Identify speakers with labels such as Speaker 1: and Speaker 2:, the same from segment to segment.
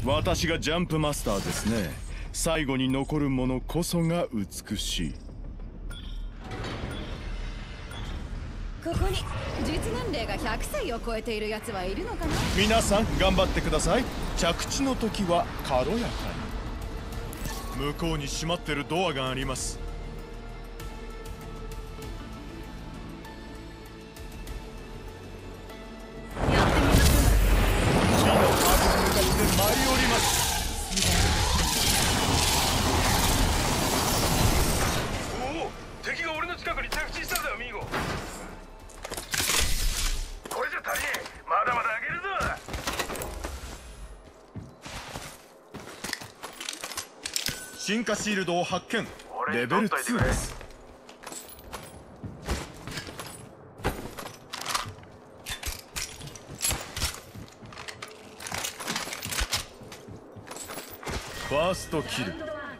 Speaker 1: 私がジャンプマスターですね。最後に残るものこそが美しい。
Speaker 2: ここに実年齢が100歳を超えているやつはいるのかな。
Speaker 1: 皆さん頑張ってください。着地の時は軽やかに。向こうに閉まってるドアがあります。
Speaker 2: やってみましょう。
Speaker 1: 次のハードに向かって舞い降ります。
Speaker 3: おお、敵が俺の近くに着地したんだよミーゴ。これじゃ足りねえ。まだまだ上げるぞ。
Speaker 1: 進化シールドを発見。レベル2です。ファーストキル。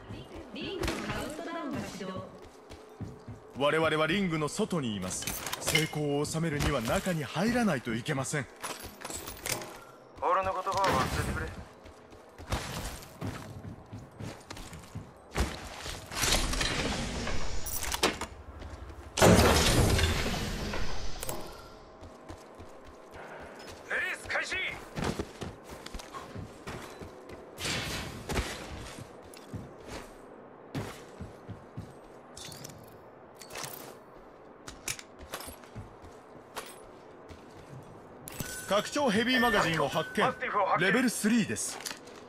Speaker 1: 我々はリングの外にいます。成功を収めるには中に入らないといけません。
Speaker 3: 俺の言葉を忘れてくれ。レース開始。
Speaker 1: 拡張ヘビーマガジンを発見。レベル3です。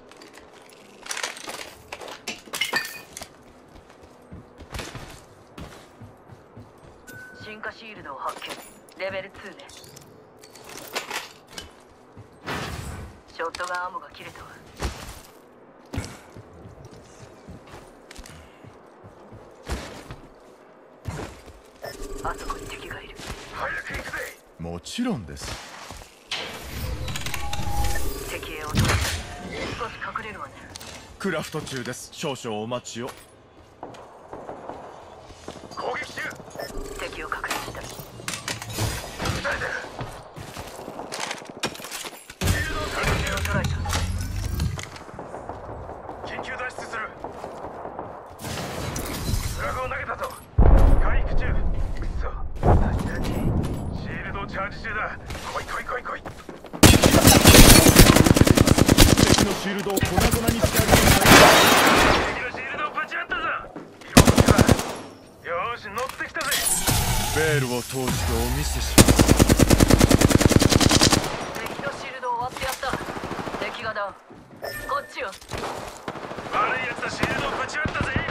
Speaker 4: 進化シールドを発見。レベル2ね。ショットガンアモが切れたわ。あそこに敵がいる。
Speaker 3: 早く行くぜ。
Speaker 1: もちろんです。
Speaker 4: 敵へ落とす。少し隠れるわね。
Speaker 1: クラフト中です。少々お待ちを。
Speaker 3: 攻撃中。
Speaker 4: 敵を確認した。
Speaker 3: 撃たれてる。
Speaker 4: 敵を捕らえた。
Speaker 3: 緊急脱出する。スラグを投げたぞ。回復中。くそ、何シールドチャージ中だ。来い来い来い来い。
Speaker 1: 敵のシールドを粉々にしてあげてください。
Speaker 3: 敵のシールドをぶち割ったぞ。色の手だ。よーし、乗ってきたぜ。
Speaker 1: ベールを通してお見せします。
Speaker 4: 敵のシールドを割ってやった。敵がダウン。こっちよ。
Speaker 3: 悪いやつのシールドをぶち割ったぜ。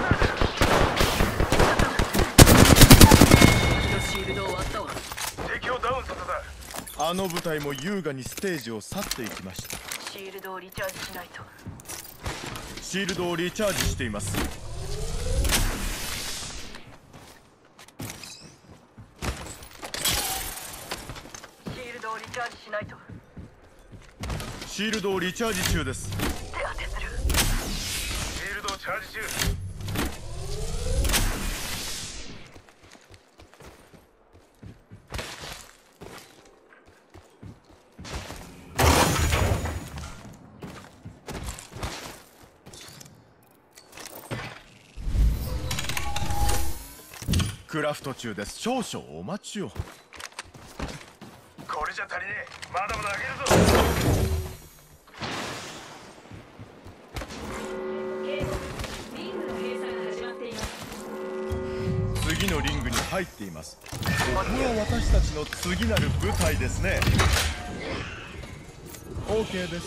Speaker 4: 敵のシールドを割ったわ。
Speaker 3: 敵をダウンさせた。
Speaker 1: あの部隊も優雅にステージを去っていきました。
Speaker 4: シールドをリチャージしないと。
Speaker 1: シールドをリチャージしています。
Speaker 4: シールドをリチャージしないと。
Speaker 1: シールドをリチャージ中です。
Speaker 4: 手当てする。
Speaker 3: シールドをチャージ中。
Speaker 1: クラフト中です。少々お待ちを。
Speaker 3: これじゃ足りねえ。まだまだ上げるぞ。
Speaker 1: 次のリングに入っています。ここは私たちの次なる舞台ですね。 OK です。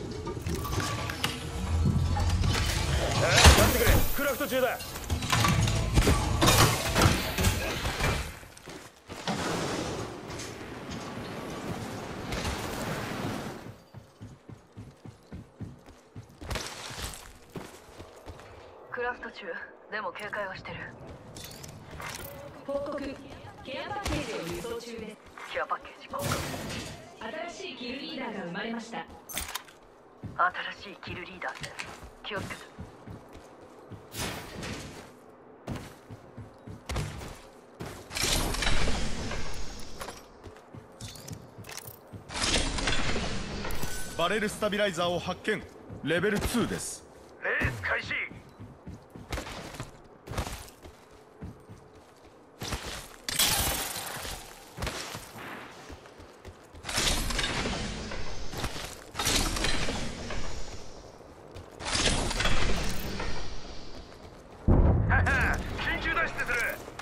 Speaker 3: 待ってくれ。クラフト中だ。
Speaker 4: クラフト中でも警戒はしてる。
Speaker 5: 報告、ケアパッケージを輸送中です。
Speaker 4: ケアパッケージ交換。
Speaker 5: 新しいキルリーダーが生まれました。
Speaker 4: 新しいキルリーダーって気をつけて。
Speaker 1: バレルスタビライザーを発見。レベル2です。
Speaker 3: レース開始。緊急脱出する。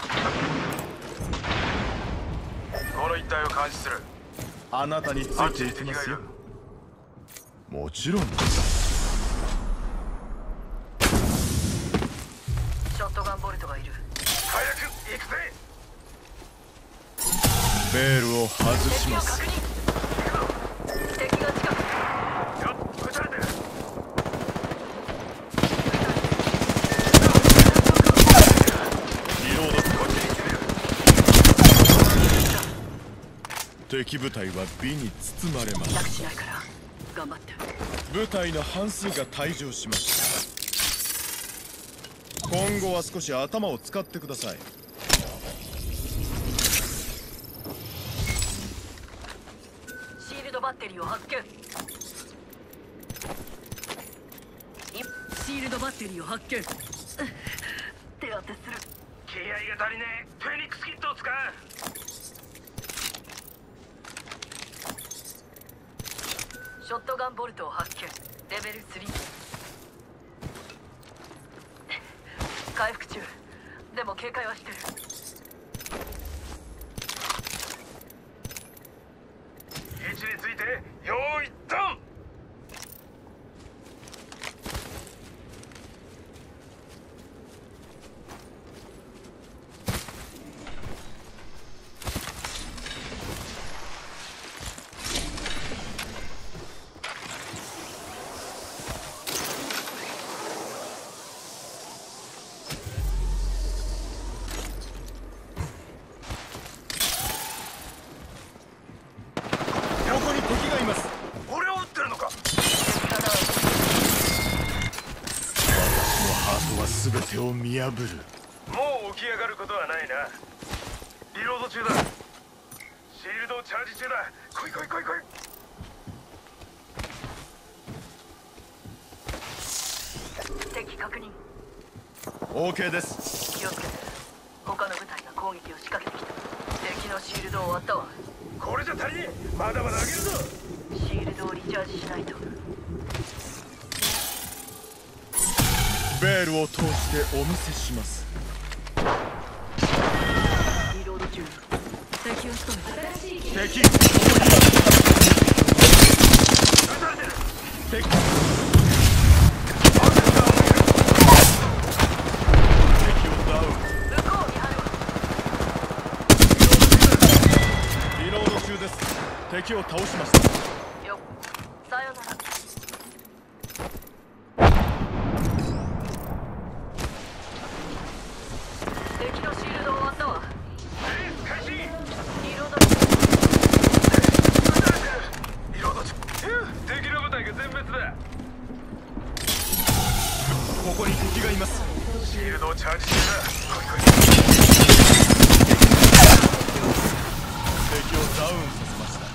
Speaker 3: この一帯を監視する。
Speaker 1: あなたについていきますよ。もちろん。
Speaker 4: ショットガンボルトがいる。
Speaker 3: 早く行くぜ。
Speaker 1: ベールを外します。
Speaker 4: 敵が近く。
Speaker 3: よっ、撃たれてる。
Speaker 1: リロード。
Speaker 3: こっちに来てる。
Speaker 1: 敵部隊は美に包まれま
Speaker 4: 楽
Speaker 1: す。
Speaker 4: しないから頑張って。
Speaker 1: 部隊の半数が退場しました。今後は少し頭を使ってください。
Speaker 4: シールドバッテリーを発見。シールドバッテリーを発見。手当てする。
Speaker 3: 気合が足りねえ。フェニックスキットを使う。
Speaker 4: ショットガンボルトを発見。レベル3。回復中。でも警戒はしてる。
Speaker 3: 位置について用意ドン。
Speaker 1: ここに敵がいます。
Speaker 3: 俺を撃ってるのか。
Speaker 1: ハートは全てを見破る。
Speaker 3: もう起き上がることはないな。リロード中だ。シールドをチャージ中だ。来い来い来い来い。
Speaker 4: 敵確認。
Speaker 1: OK です。
Speaker 4: 気をつけて。他の部隊が攻撃を仕掛けてきた。敵のシールドを割ったわ。
Speaker 3: これじゃ足りねえ。まだまだ上げるぞ。
Speaker 4: シールドをリチャージしないと。
Speaker 1: ベールを通してお見せします。
Speaker 4: リロード中。敵を仕留めた。
Speaker 5: 新しい
Speaker 1: 敵。
Speaker 3: 撃たれてる。
Speaker 1: 敵。ダウン。
Speaker 4: 向こうにあるわ。
Speaker 1: リロード中です。敵を倒しました。
Speaker 4: よっ。さよなら。敵のシールドを割ったわ。
Speaker 3: レース開始。
Speaker 4: リロード。
Speaker 3: 撃たれてる。リロード中。敵の部隊が全滅だ。
Speaker 1: ここに敵がいます。
Speaker 3: シールドをチャージ中だ。来い来い。
Speaker 1: 敵をダウンさせました。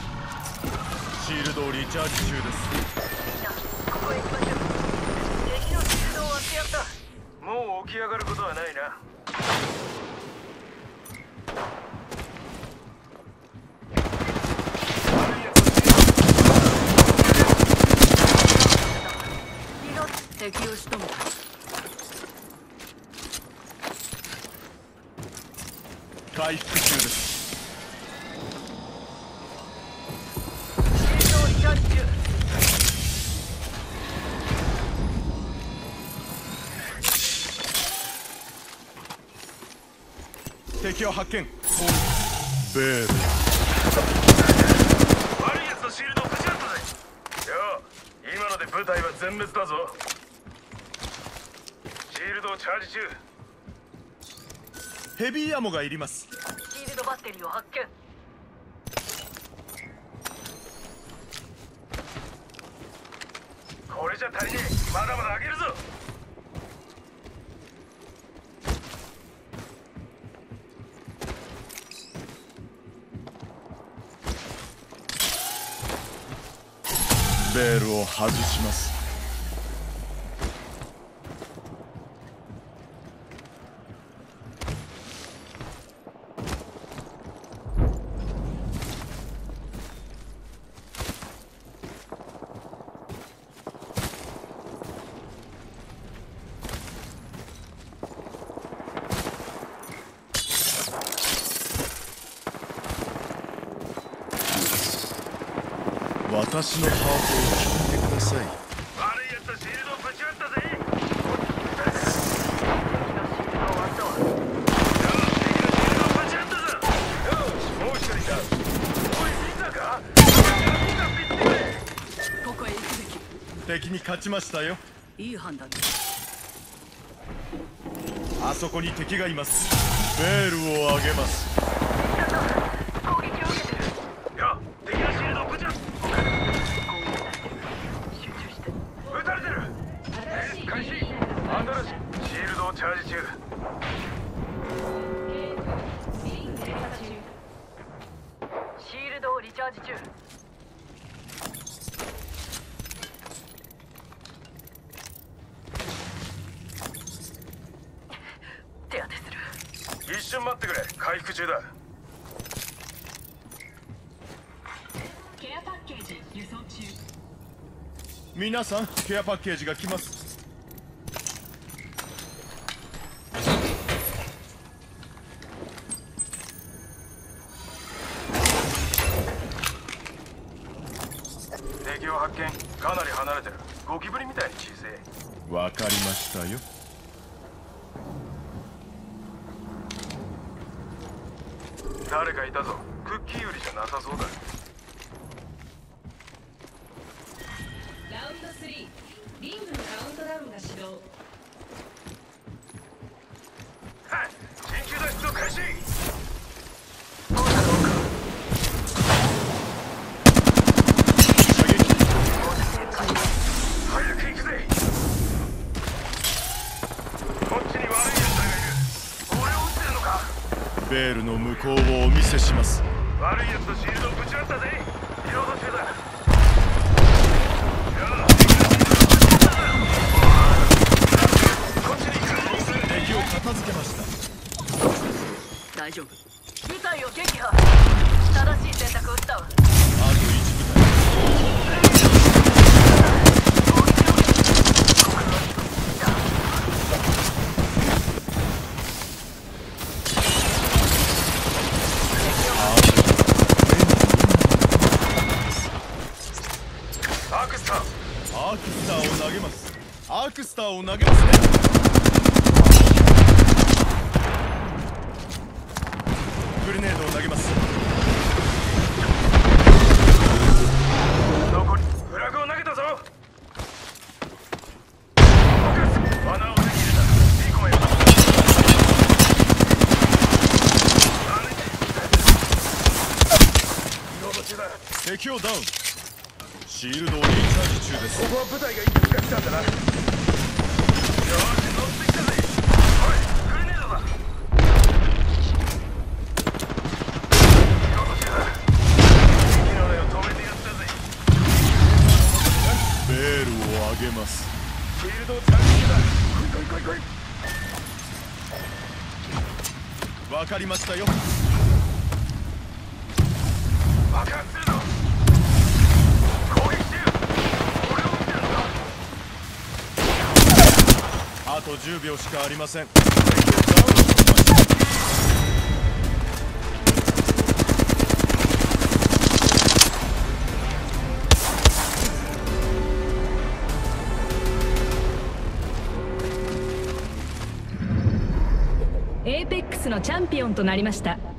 Speaker 1: シールドをリチャージ中です。
Speaker 4: みんなここへ行きましょう。敵のシールドを割ってやった。
Speaker 3: もう起き上がることはないな。
Speaker 4: リロード。敵を仕留めた。
Speaker 1: 回復中です。
Speaker 4: シールドをリチャージ中。
Speaker 1: 敵を発見。ベール。
Speaker 3: 悪い奴のシールドをぶち割ったぜ。よう、今ので部隊は全滅だぞ。シールドをチャージ中。
Speaker 1: ヘビーアモがいります。
Speaker 4: シールドバッテリーを発見。
Speaker 3: これじゃ足りねえ。まだまだ上げるぞ。
Speaker 1: ベールを外します。私のハートを聞いてください。
Speaker 3: 悪いやつはシールドをぶち割ったぜ。もう一人だ。おい、みんなか。
Speaker 4: ここへ行くべき。
Speaker 1: 敵に勝ちましたよ。
Speaker 4: いい判断。
Speaker 1: あそこに敵がいます。ベールを上げます。
Speaker 4: 攻撃を受けてる。
Speaker 3: いや、敵のシールドをぶち割った。
Speaker 4: 集中して。
Speaker 3: 撃たれてる。開始。アンドレス、シールドをチャージ中。
Speaker 4: シールドをリチャージ中。手当てする。
Speaker 3: 一瞬待ってくれ。回復中だ。
Speaker 5: ケアパッケージ輸送中。
Speaker 1: 皆さん、ケアパッケージが来ます。
Speaker 3: 敵を発見。かなり離れてる。ゴキブリみたいに小さい。
Speaker 1: わかりましたよ。
Speaker 3: 誰かいたぞ。クッキー売りじゃなさそうだ。
Speaker 5: ラウンド3、リングのカウントダウンが始動。
Speaker 3: はっ、緊急脱出を開始。早く行くぜ。こっちに悪い奴らがいる。俺を撃ってるのか。
Speaker 1: ベールの向こうをお見せします。
Speaker 3: 悪い奴とシールドをぶち割ったぜ。リロード中だ。
Speaker 1: 敵を片付けました。
Speaker 4: 大丈夫。部隊を撃破。正しい選択をしたわ。
Speaker 1: あと1部
Speaker 3: アークスター。
Speaker 1: アークスターを投げます。アークスターを投げますね。グレネードを投げます。
Speaker 3: 残りフラグを投げたぞ。フォーカス。罠を手に入れた。リコメン。リロード中だ。
Speaker 1: 敵をダウン。シールドをリチャージ中です。
Speaker 3: ここは部隊がいくつか来たんだな。よーし、乗ってきたぜ。おい、グレネードだ。リロード中だ。敵の霊を止めてやったぜ。
Speaker 1: ベールを上げます。
Speaker 3: シールドをチャージ中だ。来い来い来い来い。
Speaker 1: わかりましたよ。
Speaker 3: 爆発するぞ。攻撃中。俺を撃ってるのか。
Speaker 1: あと10秒しかありません。敵をダウンしました。
Speaker 5: エーペックスのチャンピオンとなりました。